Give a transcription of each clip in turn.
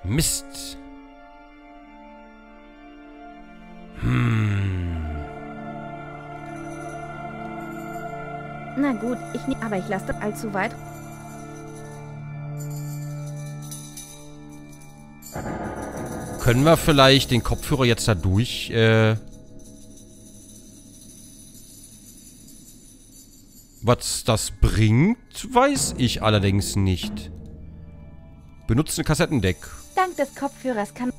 Mist. Na gut, aber ich lasse das allzu weit. Können wir vielleicht den Kopfhörer jetzt da durch, was das bringt, weiß ich allerdings nicht. Benutzte Kassettendeck. Dank des Kopfhörers kann...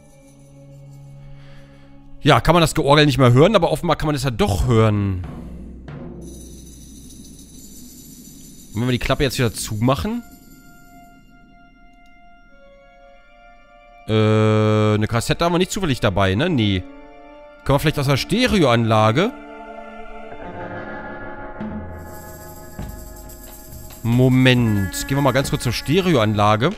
Ja, kann man das Georgel nicht mehr hören, aber offenbar kann man das ja doch hören. Und wenn wir die Klappe jetzt wieder zumachen... eine Kassette haben wir nicht zufällig dabei, ne? Nee. Können wir vielleicht aus der Stereoanlage? Moment. Gehen wir mal ganz kurz zur Stereoanlage.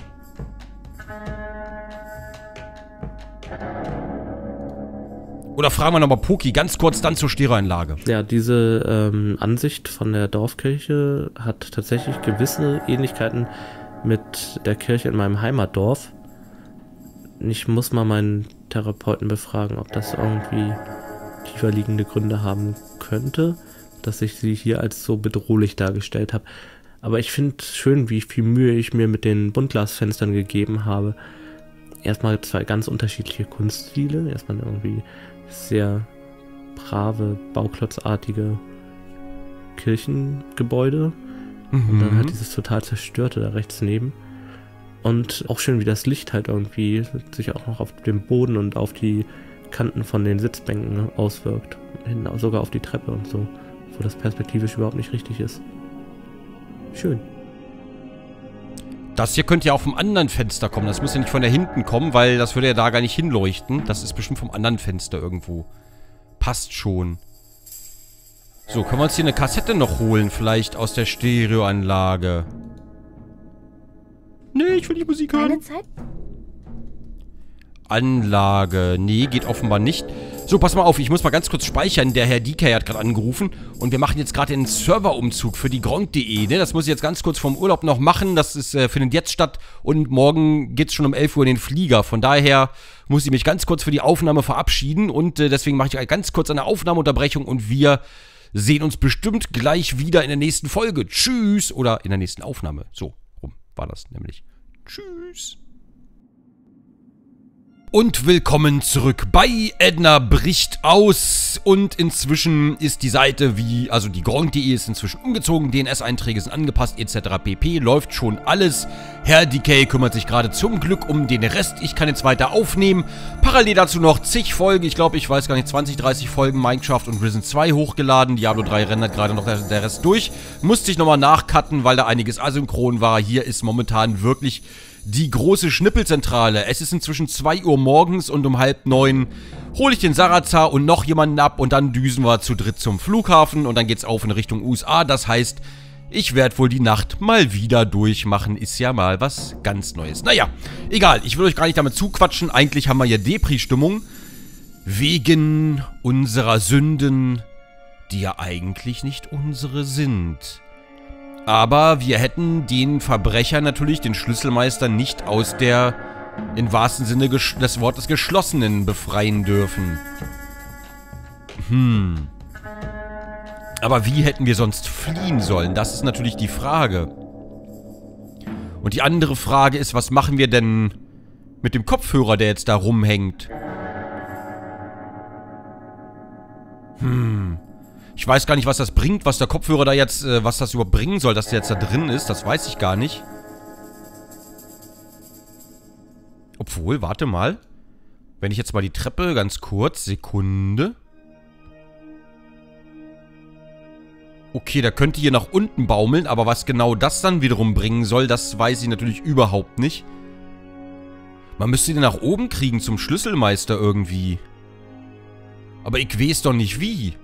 Oder fragen wir nochmal Poki ganz kurz dann zur Stereoanlage. Ja, diese Ansicht von der Dorfkirche hat tatsächlich gewisse Ähnlichkeiten mit der Kirche in meinem Heimatdorf. Ich muss mal meinen Therapeuten befragen, ob das irgendwie tiefer liegende Gründe haben könnte, dass ich sie hier als so bedrohlich dargestellt habe. Aber ich finde es schön, wie viel Mühe ich mir mit den Buntglasfenstern gegeben habe. Erstmal 2 ganz unterschiedliche Kunststile. Erstmal irgendwie sehr brave, bauklotzartige Kirchengebäude. Und dann halt dieses total zerstörte da rechts neben. Und auch schön, wie das Licht halt irgendwie sich auch noch auf den Boden und auf die Kanten von den Sitzbänken auswirkt. Hinten sogar auf die Treppe und so. Wo das perspektivisch überhaupt nicht richtig ist. Schön. Das hier könnte ja auch vom anderen Fenster kommen. Das muss ja nicht von da hinten kommen, weil das würde ja da gar nicht hinleuchten. Das ist bestimmt vom anderen Fenster irgendwo. Passt schon. So, können wir uns hier eine Kassette noch holen? Vielleicht aus der Stereoanlage. Nee, ich will die Musik hören. Keine Zeit? Anlage. Nee, geht offenbar nicht. So, pass mal auf, ich muss mal ganz kurz speichern. Der Herr DK hat gerade angerufen. Und wir machen jetzt gerade den Serverumzug für die Gronk.de. Ne? Das muss ich jetzt ganz kurz vom Urlaub noch machen. Das ist, findet jetzt statt. Und morgen geht's schon um 11 Uhr in den Flieger. Von daher muss ich mich ganz kurz für die Aufnahme verabschieden. Und deswegen mache ich ganz kurz eine Aufnahmeunterbrechung. Und wir sehen uns bestimmt gleich wieder in der nächsten Folge. Tschüss. Oder in der nächsten Aufnahme. So rum war das nämlich. Tschüss. Und willkommen zurück bei Edna bricht aus. Und inzwischen ist die Seite also die Gronk.de ist inzwischen umgezogen, DNS-Einträge sind angepasst, etc. pp. Läuft schon alles. Herr DK kümmert sich gerade zum Glück um den Rest. Ich kann jetzt weiter aufnehmen. Parallel dazu noch zig Folgen, ich weiß gar nicht, 20, 30 Folgen Minecraft und Risen 2 hochgeladen. Diablo 3 rendert gerade noch der Rest durch. Musste ich nochmal nachcutten, weil da einiges asynchron war. Hier ist momentan wirklich die große Schnippelzentrale. Es ist inzwischen 2 Uhr morgens und um 8:30 hole ich den Sarazar und noch jemanden ab und dann düsen wir zu dritt zum Flughafen und dann geht's auf in Richtung USA. Das heißt, ich werde wohl die Nacht mal wieder durchmachen. Ist ja mal was ganz Neues. Naja, egal. Ich will euch gar nicht damit zuquatschen. Eigentlich haben wir ja Depri-Stimmung. Wegen unserer Sünden, die ja eigentlich nicht unsere sind. Aber wir hätten den Verbrecher natürlich, den Schlüsselmeister, nicht aus der, im wahrsten Sinne des Wortes, Geschlossenen befreien dürfen. Aber wie hätten wir sonst fliehen sollen? Das ist natürlich die Frage. Und die andere Frage ist, was machen wir denn mit dem Kopfhörer, der jetzt da rumhängt? Ich weiß gar nicht, was das bringt, was der Kopfhörer da jetzt, was das überhaupt bringen soll, dass der jetzt da drin ist. Das weiß ich gar nicht. Obwohl, warte mal. Wenn ich jetzt mal die Treppe ganz kurz, Sekunde. Okay, der könnte hier nach unten baumeln, aber was genau das dann wiederum bringen soll, das weiß ich natürlich überhaupt nicht. Man müsste den nach oben kriegen zum Schlüsselmeister irgendwie. Aber ich weiß doch nicht wie.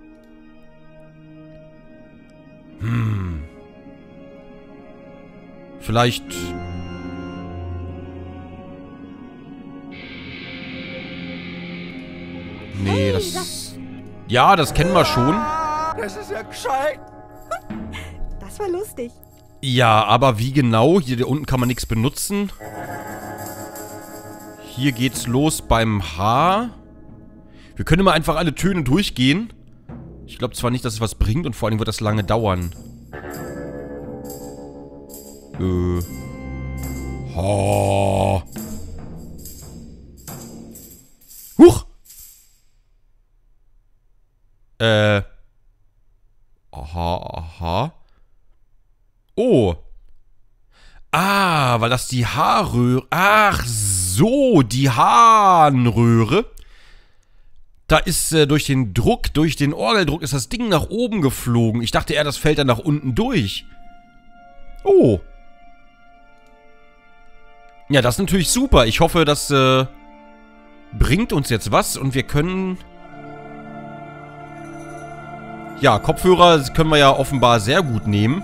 Vielleicht... Nee, das... Ja, das kennen wir schon. Das ist ja gescheit. Das war lustig. Ja, aber wie genau? Hier unten kann man nichts benutzen. Hier geht's los beim H. Wir können mal einfach alle Töne durchgehen. Ich glaube zwar nicht, dass es was bringt und vor allem wird das lange dauern. Ha. Huch! Aha. Oh. Ah, weil das die Haarröhre... Ach so, die Harnröhre. Da ist durch den Druck, durch den Orgeldruck ist das Ding nach oben geflogen. Ich dachte eher, das fällt dann nach unten durch. Oh. Ja, das ist natürlich super. Ich hoffe, das bringt uns jetzt was und wir können... Ja, Kopfhörer können wir ja offenbar sehr gut nehmen.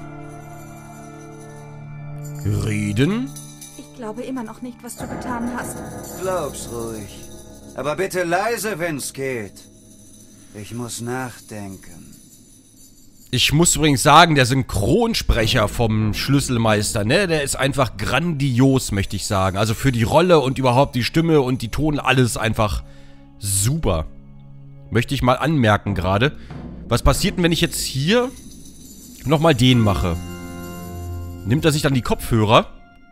Reden? Ich glaube immer noch nicht, was du getan hast. Glaub's ruhig. Aber bitte leise, wenn's geht. Ich muss nachdenken. Ich muss übrigens sagen, der Synchronsprecher vom Schlüsselmeister, ne, der ist einfach grandios, möchte ich sagen. Also für die Rolle und überhaupt die Stimme und die Ton, alles einfach super. Möchte ich mal anmerken gerade. Was passiert denn, wenn ich jetzt hier nochmal den mache? Nimmt er sich dann die Kopfhörer?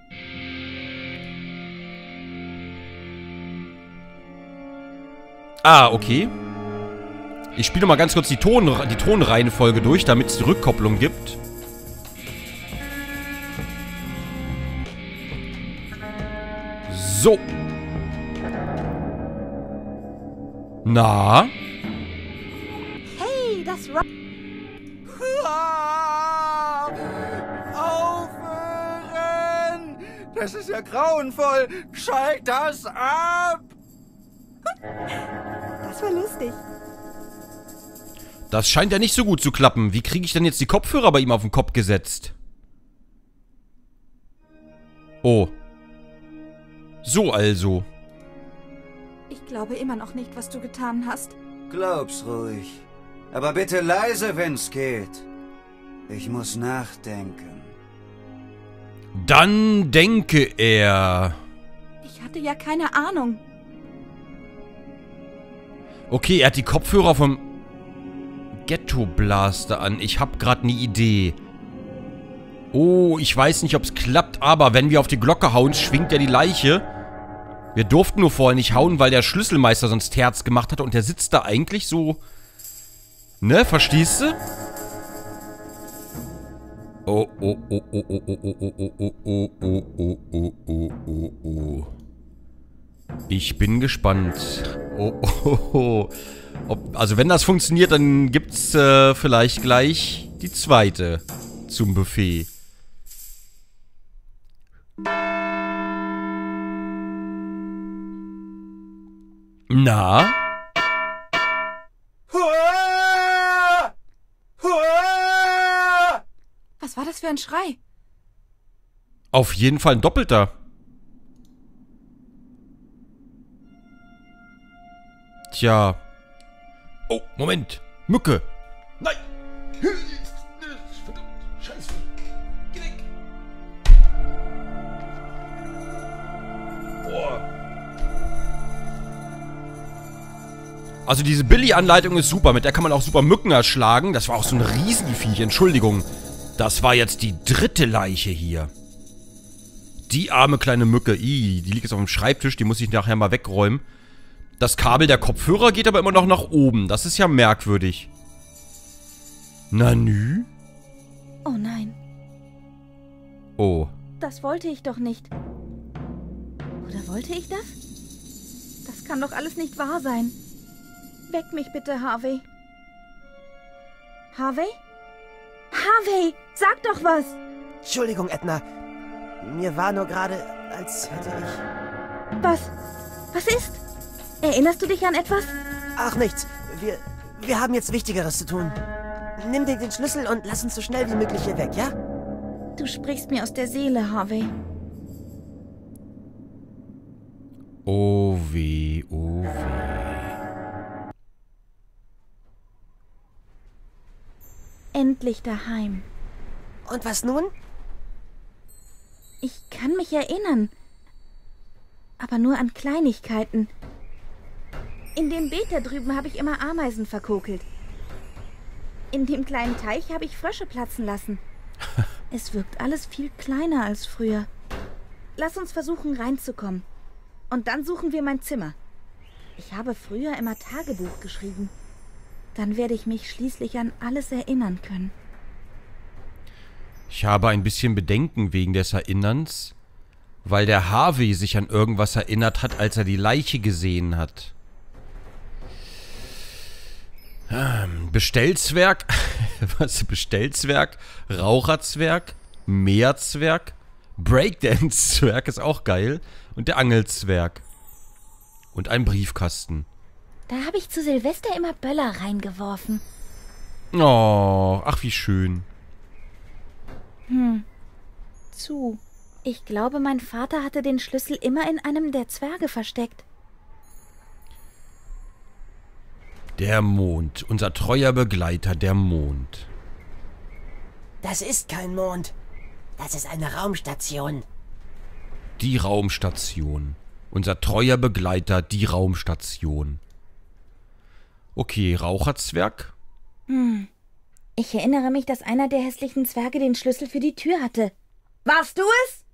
Ah, okay. Ich spiele mal ganz kurz die Tonreihenfolge durch, damit es die Rückkopplung gibt. So. Na? Hey, das Rock... Aufhören! Das ist ja grauenvoll! Schalt das ab! Das war lustig. Das scheint ja nicht so gut zu klappen. Wie kriege ich denn jetzt die Kopfhörer bei ihm auf den Kopf gesetzt? Oh. So also. Ich glaube immer noch nicht, was du getan hast. Glaub's ruhig. Aber bitte leise, wenn's geht. Ich muss nachdenken. Dann denke er. Ich hatte ja keine Ahnung. Okay, er hat die Kopfhörer vom Ghetto Blaster an. Ich habe gerade eine Idee. Oh, ich weiß nicht, ob es klappt, aber wenn wir auf die Glocke hauen, schwingt ja die Leiche. Wir durften nur vorher nicht hauen, weil der Schlüsselmeister sonst Herz gemacht hat und der sitzt da eigentlich so... Ne, verstehst du? Oh, oh, oh, oh, oh, oh, oh, oh, oh, oh, oh, oh, oh, oh, oh, oh. Ich bin gespannt. Oh, oh, oh. Also wenn das funktioniert, dann gibt's vielleicht gleich die zweite zum Buffet. Na? Was war das für ein Schrei? Auf jeden Fall ein doppelter. Tja. Oh, Moment. Mücke. Nein. Verdammt. Scheiße. Geh weg. Boah. Also diese Billy-Anleitung ist super. Mit der kann man auch super Mücken erschlagen. Das war auch so ein Riesenviech. Entschuldigung. Das war jetzt die dritte Leiche hier. Die arme kleine Mücke. Die liegt jetzt auf dem Schreibtisch. Die muss ich nachher mal wegräumen. Das Kabel der Kopfhörer geht aber immer noch nach oben. Das ist ja merkwürdig. Nanü? Oh nein. Oh. Das wollte ich doch nicht. Oder wollte ich das? Das kann doch alles nicht wahr sein. Weck mich bitte, Harvey. Harvey? Harvey, sag doch was! Entschuldigung, Edna. Mir war nur gerade, als hätte ich... Was? Was ist? Erinnerst du dich an etwas? Ach, nichts. Wir haben jetzt Wichtigeres zu tun. Nimm dir den Schlüssel und lass uns so schnell wie möglich hier weg, ja? Du sprichst mir aus der Seele, Harvey. Oh weh, oh weh. Endlich daheim. Und was nun? Ich kann mich erinnern. aber nur an Kleinigkeiten. In dem Beet da drüben habe ich immer Ameisen verkokelt. In dem kleinen Teich habe ich Frösche platzen lassen. Es wirkt alles viel kleiner als früher. Lass uns versuchen, reinzukommen. Und dann suchen wir mein Zimmer. Ich habe früher immer Tagebuch geschrieben. Dann werde ich mich schließlich an alles erinnern können. Ich habe ein bisschen Bedenken wegen des Erinnerns, weil der Harvey sich an irgendwas erinnert hat, als er die Leiche gesehen hat. Bestellzwerg, was? Bestellzwerg, Raucherzwerg, Meerzwerg, Breakdance-Zwerg ist auch geil und der Angelzwerg. Und ein Briefkasten. Da habe ich zu Silvester immer Böller reingeworfen. Oh, ach wie schön. Ich glaube, mein Vater hatte den Schlüssel immer in einem der Zwerge versteckt. Der Mond, unser treuer Begleiter, der Mond. Das ist kein Mond. Das ist eine Raumstation. Die Raumstation. Unser treuer Begleiter, die Raumstation. Okay, Raucherzwerg. Ich erinnere mich, dass einer der hässlichen Zwerge den Schlüssel für die Tür hatte. Warst du es?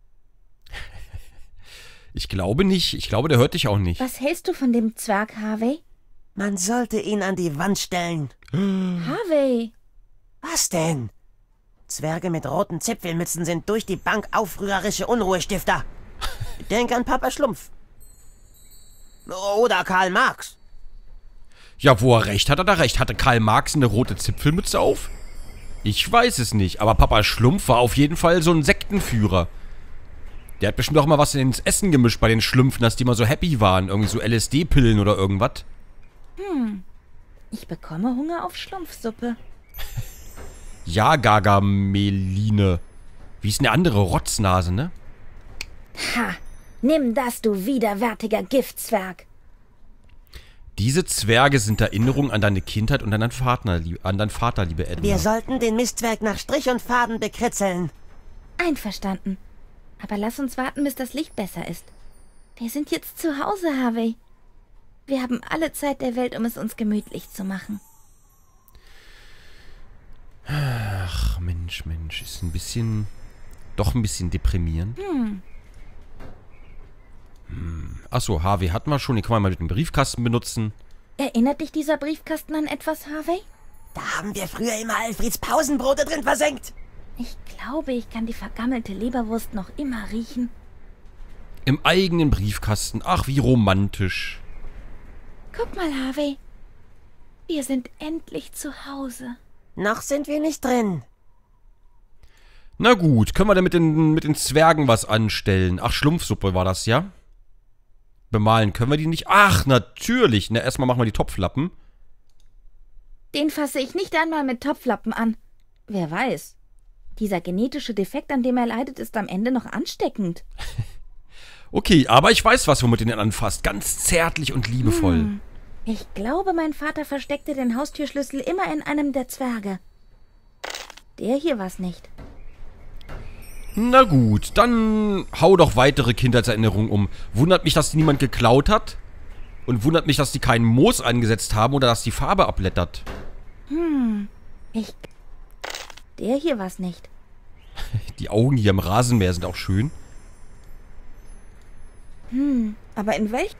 Ich glaube nicht. Ich glaube, der hört dich auch nicht. Was hältst du von dem Zwerg, Harvey? Man sollte ihn an die Wand stellen. Harvey! Was denn? Zwerge mit roten Zipfelmützen sind durch die Bank aufrührerische Unruhestifter. Denk an Papa Schlumpf. Oder Karl Marx. Ja, wo er recht hat, hat er recht. Hatte Karl Marx eine rote Zipfelmütze auf? Ich weiß es nicht, aber Papa Schlumpf war auf jeden Fall so ein Sektenführer. Der hat bestimmt auch mal was ins Essen gemischt bei den Schlümpfen, dass die mal so happy waren. Irgendwie so LSD-Pillen oder irgendwas. Ich bekomme Hunger auf Schlumpfsuppe. Ja, Gargameline. Wie ist denn der andere? Rotznase, ne? Ha! Nimm das, du widerwärtiger Giftzwerg! Diese Zwerge sind Erinnerungen an deine Kindheit und an deinen Vater, liebe Edna. Wir sollten den Mistzwerg nach Strich und Faden bekritzeln. Einverstanden. Aber lass uns warten, bis das Licht besser ist. Wir sind jetzt zu Hause, Harvey. Wir haben alle Zeit der Welt, um es uns gemütlich zu machen. Ach, Mensch. Ist ein bisschen... Doch ein bisschen deprimierend. Achso, Harvey hatten wir schon. Den kann man mal mit dem Briefkasten benutzen. Erinnert dich dieser Briefkasten an etwas, Harvey? Da haben wir früher immer Alfreds Pausenbrote drin versenkt. Ich glaube, ich kann die vergammelte Leberwurst noch immer riechen. Im eigenen Briefkasten. Ach, wie romantisch. Guck mal, Harvey. Wir sind endlich zu Hause. Noch sind wir nicht drin. Na gut, können wir denn mit den Zwergen was anstellen? Ach, Schlumpfsuppe war das, ja? Bemalen können wir die nicht? Ach, natürlich. Na, erstmal machen wir die Topflappen. Den fasse ich nicht einmal mit Topflappen an. Wer weiß. Dieser genetische Defekt, an dem er leidet, ist am Ende noch ansteckend. Okay, aber ich weiß was, womit du den anfasst. Ganz zärtlich und liebevoll. Ich glaube, mein Vater versteckte den Haustürschlüssel immer in einem der Zwerge. Der hier war's nicht. Na gut, dann hau doch weitere Kindheitserinnerungen um. Wundert mich, dass die niemand geklaut hat. Und wundert mich, dass die keinen Moos eingesetzt haben oder dass die Farbe abblättert. Der hier war's nicht. Die Augen hier im Rasenmäher sind auch schön. Aber in welchem?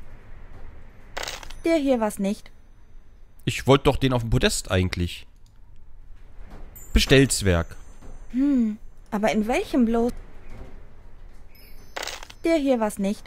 Der hier war's nicht. Ich wollte doch den auf dem Podest eigentlich. Bestellzwerg. Aber in welchem bloß? Der hier war's nicht.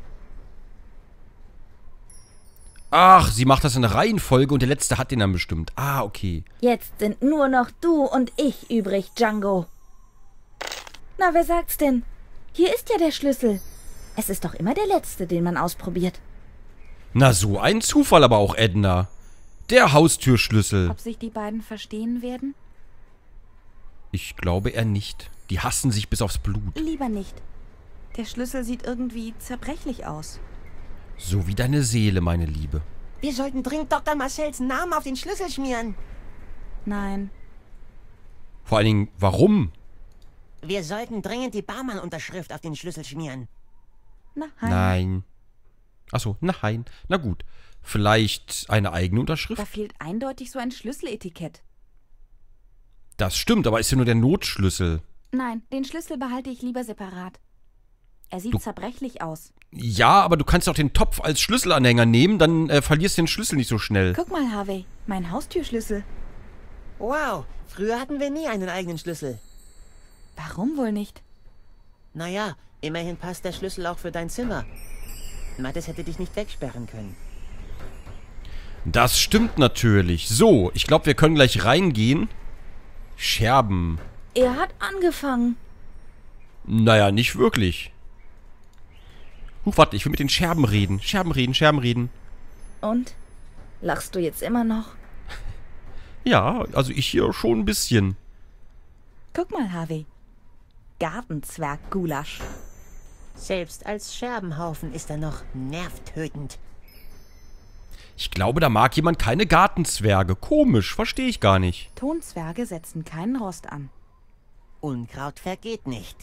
Ach, sie macht das in der Reihenfolge und der Letzte hat den dann bestimmt. Ah, okay. Jetzt sind nur noch du und ich übrig, Django. Na, wer sagt's denn? Hier ist ja der Schlüssel. Es ist doch immer der Letzte, den man ausprobiert. Na, so ein Zufall aber auch, Edna. Der Haustürschlüssel. Ob sich die beiden verstehen werden? Ich glaube eher nicht. Die hassen sich bis aufs Blut. Lieber nicht. Der Schlüssel sieht irgendwie zerbrechlich aus. So wie deine Seele, meine Liebe. Wir sollten dringend Dr. Marcells Namen auf den Schlüssel schmieren. Nein. Vor allen Dingen, warum? Wir sollten dringend die Barmann-Unterschrift auf den Schlüssel schmieren. Nein. Nein. Achso, nein. Na gut. Vielleicht eine eigene Da Unterschrift? fehlt eindeutig so ein Schlüsseletikett. Das stimmt, aber ist ja nur der Notschlüssel. Nein, den Schlüssel behalte ich lieber separat. Er sieht zerbrechlich aus. Ja, aber du kannst auch den Topf als Schlüsselanhänger nehmen, dann verlierst du den Schlüssel nicht so schnell. Guck mal, Harvey, mein Haustürschlüssel. Wow, früher hatten wir nie einen eigenen Schlüssel. Warum wohl nicht? Naja, immerhin passt der Schlüssel auch für dein Zimmer. Mathis hätte dich nicht wegsperren können. Das stimmt natürlich. So, ich glaube, wir können gleich reingehen. Scherben. Er hat angefangen. Naja, nicht wirklich. Warte, ich will mit den Scherben reden. Scherben reden. Und? Lachst du jetzt immer noch? Ja, also ich hier schon ein bisschen. Guck mal, Harvey. Gartenzwerg-Gulasch. Selbst als Scherbenhaufen ist er noch nervtötend. Ich glaube, da mag jemand keine Gartenzwerge. Komisch, verstehe ich gar nicht. Tonzwerge setzen keinen Rost an. Unkraut vergeht nicht.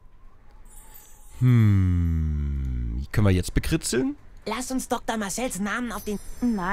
Wie können wir jetzt bekritzeln? Lass uns Dr. Marcells Namen auf den... Nein,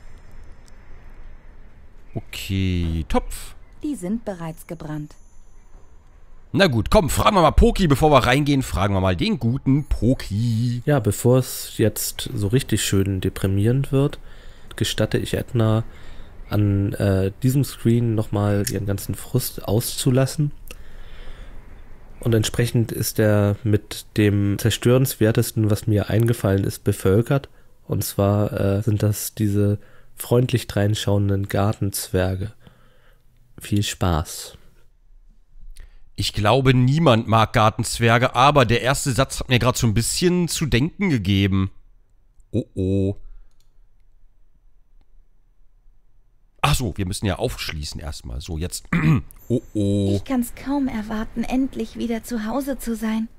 Okay, Topf. die sind bereits gebrannt. Na gut, komm, fragen wir mal Poki, bevor wir reingehen. Fragen wir mal den guten Poki. Ja, bevor es jetzt so richtig schön deprimierend wird, gestatte ich Edna an diesem Screen nochmal ihren ganzen Frust auszulassen. Und entsprechend ist er mit dem zerstörenswertesten, was mir eingefallen ist, bevölkert. Und zwar sind das diese freundlich dreinschauenden Gartenzwerge. Viel Spaß. Ich glaube, niemand mag Gartenzwerge, aber der erste Satz hat mir gerade so ein bisschen zu denken gegeben. Oh oh. Ach so, wir müssen ja aufschließen erstmal. So, jetzt. Oh oh. Ich kann's kaum erwarten, endlich wieder zu Hause zu sein.